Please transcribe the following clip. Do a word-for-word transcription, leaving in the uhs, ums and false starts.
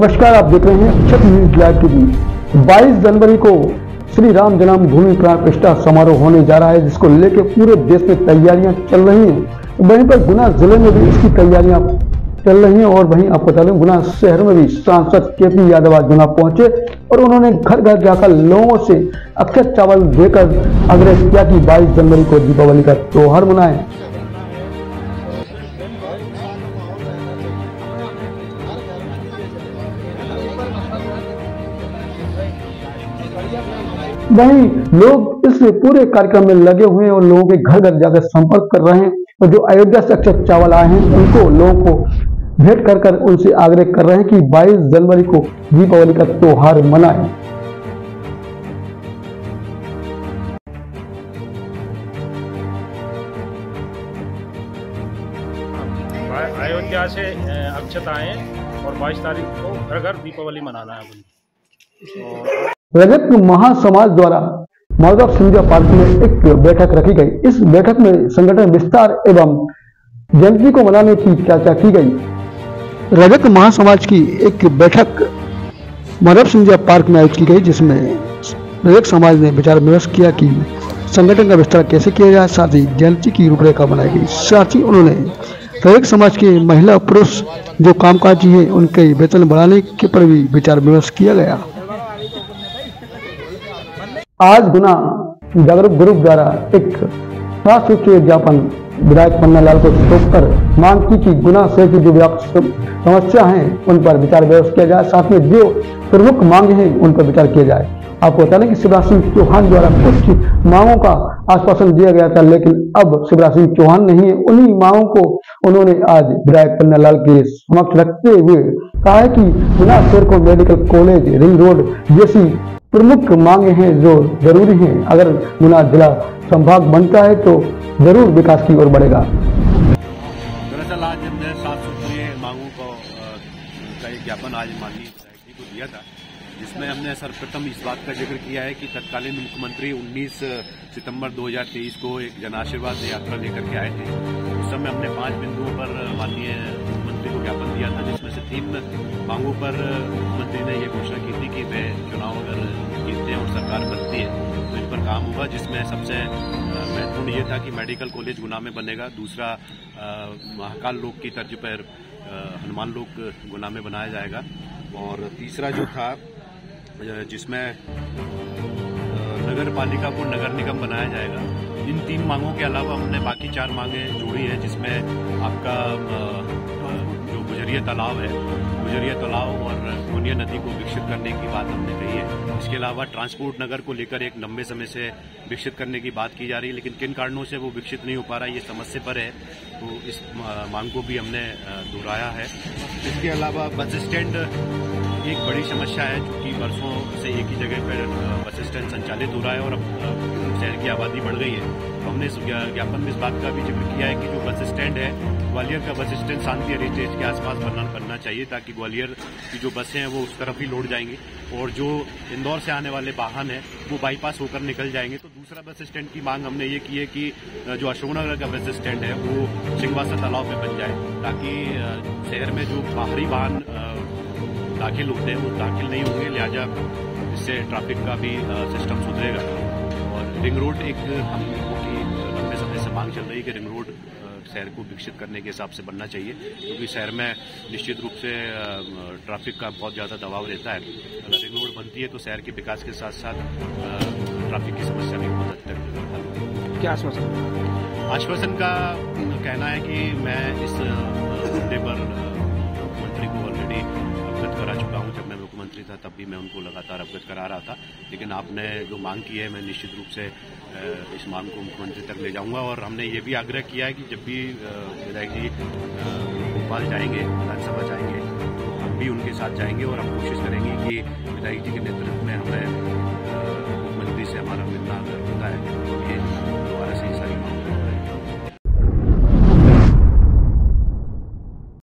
नमस्कार, आप देख रहे हैं अक्षत न्यूज लाइव टीवी। बाईस जनवरी को श्री राम जन्मभूमि प्राण प्रतिष्ठा समारोह होने जा रहा है, जिसको लेकर पूरे देश में तैयारियां चल रही हैं। वहीं पर गुना जिले में भी इसकी तैयारियां चल रही हैं और वहीं आपको बता दें, गुना शहर में भी सांसद के पी यादव आज गुना पहुंचे और उन्होंने घर घर जाकर लोगों से अक्षत चावल देकर आग्रह किया कि बाईस जनवरी को दीपावली का त्योहार मनाएं। वहीं लोग इस पूरे कार्यक्रम में लगे हुए हैं और लोगों के घर घर जाकर संपर्क कर रहे हैं और जो अयोध्या से अक्षत चावल आए हैं उनको लोगों को भेंट कर कर उनसे आग्रह कर रहे हैं कि बाईस जनवरी को दीपावली का त्योहार मनाएं। अयोध्या से अक्षत आए और बाईस तारीख को घर घर दीपावली मनाना है। रजक महासमाज द्वारा माधव सिंधिया पार्क में एक बैठक रखी गई। इस बैठक में संगठन विस्तार एवं जयंती को मनाने की चर्चा की गई। रजक महासमाज की एक बैठक माधव सिंधिया पार्क में आयोजित की गई, जिसमें रजक समाज ने विचार विमर्श किया कि संगठन का विस्तार कैसे किया जाए, साथ ही जयंती की रूपरेखा बनाई गई। साथ ही उन्होंने रजक समाज के महिला पुरुष जो कामकाजी हैं उनके वेतन बढ़ाने के पर भी विचार विमर्श किया गया। आज गुना जागरूक ग्रुप द्वारा एक खास सूची ज्ञापन विधायक पन्नालाल को सौंपकर मांग की कि गुना शहर की जो व्यापक समस्या हैं उन पर विचार विमर्श किया जाए, साथ में जो प्रमुख मांगे हैं उन पर विचार किया जाए। आपको बता दें कि शिवराज सिंह चौहान द्वारा कुछ मांगों का आश्वासन दिया गया था, लेकिन अब शिवराज सिंह चौहान नहीं है। उन्हीं मांगों को उन्होंने आज विधायक पन्नालाल के समक्ष रखते हुए कहा है कि गुना शहर को मेडिकल कॉलेज, रिंग रोड जैसी प्रमुख मांगे हैं जो जरूरी हैं। अगर गुना जिला संभाग बनता है तो जरूर विकास की ओर बढ़ेगा। दरअसल आज हमने सात सूत्रीय मांगों को का एक ज्ञापन आज माननीय जी को दिया था, जिसमें हमने सर्वप्रथम इस बात का जिक्र किया है कि तत्कालीन मुख्यमंत्री उन्नीस सितंबर दो हज़ार तेईस को एक जन आशीर्वाद यात्रा लेकर के आए थे। उस समय हमने पांच बिंदुओं पर माननीय मुख्यमंत्री को ज्ञापन दिया था, जिसमें से तीन मांगों पर मुख्यमंत्री ने ये घोषणा की थी कि वे चुनाव अगर जीतते हैं और सरकार बनती है तो इन पर काम होगा, जिसमें सबसे महत्वपूर्ण ये था कि मेडिकल कॉलेज गुना में बनेगा। दूसरा, महाकाल लोक की तर्ज पर हनुमान लोक गुना में बनाया जाएगा। और तीसरा जो था, जिसमें नगर पालिका को नगर निगम बनाया जाएगा। इन तीन मांगों के अलावा हमने बाकी चार मांगे जोड़ी हैं, जिसमें आपका जो गुजरिया तालाब है, गुजरिया तालाब और कोनिया नदी को विकसित करने की बात हमने कही है। इसके अलावा ट्रांसपोर्ट नगर को लेकर एक लंबे समय से विकसित करने की बात की जा रही है, लेकिन किन कारणों से वो विकसित नहीं हो पा रहा है, ये समस्या पर है, तो इस मांग को भी हमने दोहराया है। इसके अलावा बस स्टैंड एक बड़ी समस्या है, क्योंकि वर्षों से एक ही जगह पर बस स्टैंड संचालित हो रहा है और अब शहर की आबादी बढ़ गई है। तो हमने इस ज्ञापन में इस बात का भी जिक्र किया है कि जो बस स्टैंड है, ग्वालियर का बस स्टैंड शांति हेरिटेज के आसपास बनना बनना चाहिए, ताकि ग्वालियर की जो बसें हैं वो उस तरफ ही लौट जाएंगी और जो इंदौर से आने वाले वाहन हैं वो बाईपास होकर निकल जाएंगे। तो दूसरा बस स्टैंड की मांग हमने ये की है कि जो अशोकनगर का बस स्टैंड है वो सिंहवासा तालाब में बन जाए, ताकि शहर में जो बाहरी वाहन दाखिल होते हैं वो दाखिल नहीं होंगे, लिहाजा इससे ट्रैफिक का भी सिस्टम सुधरेगा। और रिंग रोड एक हम लोगों की लंबे समय से मांग चल रही है कि रिंग रोड शहर को विकसित करने के हिसाब से बनना चाहिए, क्योंकि शहर में निश्चित रूप से ट्रैफिक का बहुत ज़्यादा दबाव रहता है। अगर रिंग रोड बनती है तो शहर के विकास के साथ साथ ट्रैफिक की समस्या भी बहुत हद तक हल होगी। क्या आश्वासन आश्वासन का कहना है कि मैं इस मुद्दे पर मुख्यमंत्री को ऑलरेडी अवगत करा चुका हूं। जब मैं मुख्यमंत्री था तब भी मैं उनको लगातार अवगत करा रहा था, लेकिन आपने जो मांग की है मैं निश्चित रूप से इस मांग को मुख्यमंत्री तक ले जाऊंगा। और हमने ये भी आग्रह किया है कि जब भी विधायक जी भोपाल जाएंगे, विधानसभा जाएंगे, तो हम भी उनके साथ जाएंगे और हम कोशिश करेंगे कि विधायक जी के नेतृत्व में हमें मुख्यमंत्री से हमारा मिलना